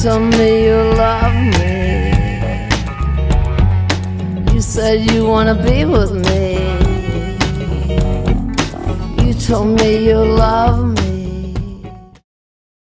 told me you love me. You said you wanna be with me. You told me you love me.